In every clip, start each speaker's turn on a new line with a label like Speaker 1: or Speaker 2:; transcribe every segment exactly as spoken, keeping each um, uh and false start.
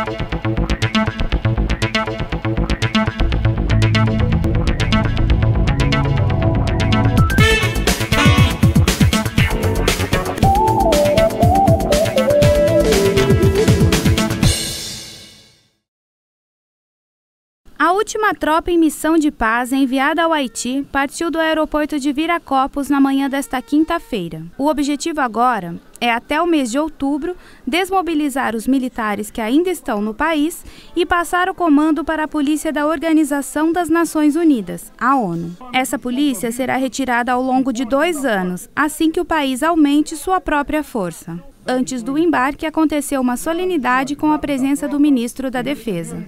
Speaker 1: A última tropa em missão de paz enviada ao Haiti partiu do aeroporto de Viracopos na manhã desta quinta-feira. O objetivo agora é, até o mês de outubro, desmobilizar os militares que ainda estão no país e passar o comando para a polícia da Organização das Nações Unidas, a ONU. Essa polícia será retirada ao longo de dois anos, assim que o país aumente sua própria força. Antes do embarque, aconteceu uma solenidade com a presença do ministro da Defesa.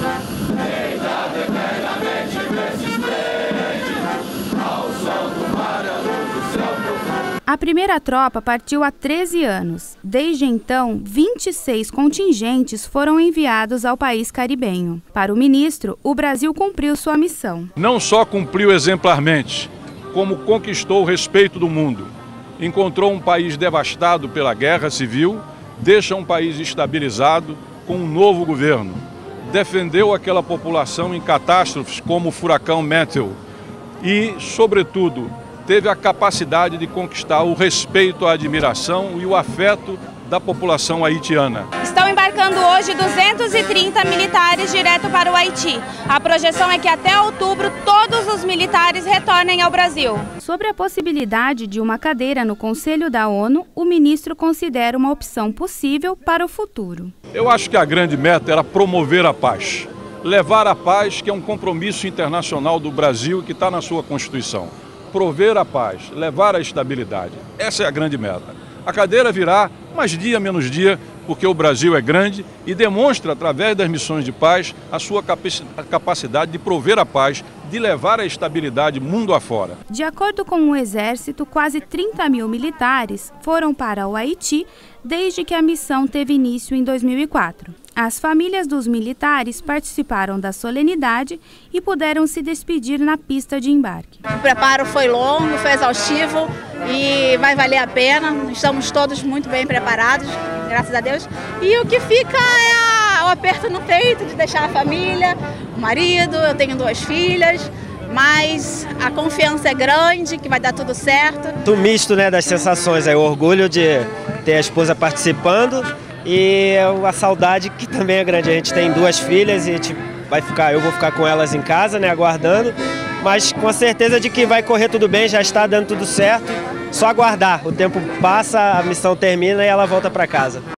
Speaker 1: A primeira tropa partiu há treze anos. Desde então, vinte e seis contingentes foram enviados ao país caribenho. Para o ministro, o Brasil cumpriu sua missão.
Speaker 2: Não só cumpriu exemplarmente, como conquistou o respeito do mundo. Encontrou um país devastado pela guerra civil, deixa um país estabilizado com um novo governo. Defendeu aquela população em catástrofes como o furacão Matthew e, sobretudo, teve a capacidade de conquistar o respeito, a admiração e o afeto da população haitiana.
Speaker 1: Estão embarcando hoje duzentos e trinta militares direto para o Haiti. A projeção é que até outubro todos os militares retornem ao Brasil. Sobre a possibilidade de uma cadeira no Conselho da ONU, o ministro considera uma opção possível para o futuro.
Speaker 2: Eu acho que a grande meta era promover a paz, levar a paz, que é um compromisso internacional do Brasil que está na sua Constituição. Prover a paz, levar a estabilidade. Essa é a grande meta. A cadeira virá, mas dia menos dia, porque o Brasil é grande e demonstra, através das missões de paz, a sua capacidade de prover a paz, de levar a estabilidade mundo afora.
Speaker 1: De acordo com o Exército, quase trinta mil militares foram para o Haiti desde que a missão teve início em dois mil e quatro. As famílias dos militares participaram da solenidade e puderam se despedir na pista de embarque.
Speaker 3: O preparo foi longo, foi exaustivo e vai valer a pena. Estamos todos muito bem preparados, graças a Deus. E o que fica é a, o aperto no peito de deixar a família, o marido, eu tenho duas filhas. Mas a confiança é grande, que vai dar tudo certo.
Speaker 4: O misto, né, das sensações, é o orgulho de ter a esposa participando e a saudade, que também é grande. A gente tem duas filhas e a gente vai ficar, eu vou ficar com elas em casa, né, aguardando, mas com a certeza de que vai correr tudo bem, já está dando tudo certo. Só aguardar, o tempo passa, a missão termina e ela volta para casa.